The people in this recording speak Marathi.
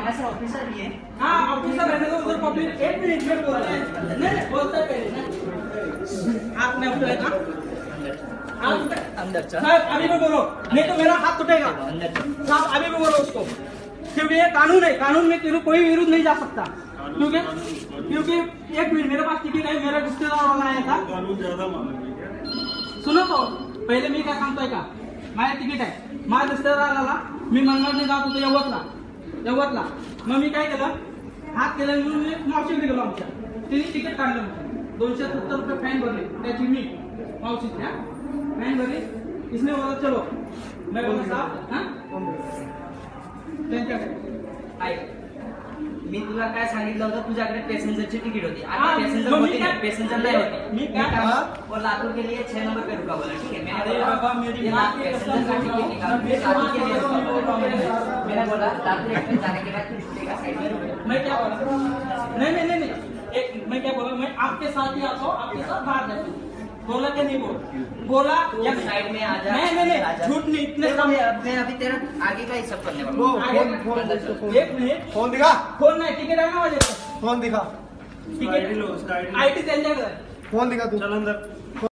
हमारे साथ ऑफिसर भी है। हाँ ऑफिसर रहने दो, उधर पब्लिक। एक मिनट में बोल रहे हैं, नहीं बोलते पहले ना। आपने उठाया ना अंदर चल। साहब अभी भी बोलो, नहीं तो मेरा हाथ टूटेगा। साहब अभी भी बोलो उसको, क्योंकि ये कानून है, कानून में कोई विरुद्ध नहीं जा सकता। क्योंकि एक मिनट, मेरे पास टिकट है, मेरा रिश्तेदार वाला आया था। कानून ज्यादा मालूम है क्या? सुनो तो पहिले मी काय सांगतोय का, माझ्या तिकीट आहे, माझ्या रिश्तेदाराला मी मनमाडने जात होतो यवतला. मग मी काय केलं, हात केलं म्हणून मी मावशीकडे गेलो आमच्या. तिने तिकीट काढलं होतं, 270 रुपये फाईन भरले त्याची. मी मावशीच्या फाईन भरली. इसने बोला चलो, मैं बोला साहब हाँ त्यांच्याकडे ऐक, मी तुला काय सांगितलं होतं, तुझ्याकडे पैसेंजरची तिकीट होती. हाँ, आता पैसेंजर मम्मी होती क्या- नहीं, पैसेंजर नहीं होती. मी काय वो लातूर के लिए 6 नंबर पे रुका बोला, ठीक है। मैंने अरे बोला बाबा, मेरी ये माँ की पैसेंजर कसम का टिकट निकाल, मेरी शादी माँ के की लिए कसम रुका। मैंने बोला लातूर एक्सप्रेस जाने के बाद तू रुकेगा साइड में। मैं क्या बोला, नहीं, एक मैं क्या बोला, मैं आपके साथ ही आता हूँ, आपके साथ बाहर जाता हूँ, बोला कि नहीं बोला या साइड में आ जा। नहीं, झूठ नहीं, इतने कम। मैं अभी तेरा आगे का ही सब करने वाला हूँ। एक मिनिट, फोन दिखा, फोन नाही, तिकीट आहे ना माझे. फोन दिखा, तिकीट ID लो, उसका ID लो. आयटी त्यांच्याकडे आहे. फोन दिखा तू. चल अंदर.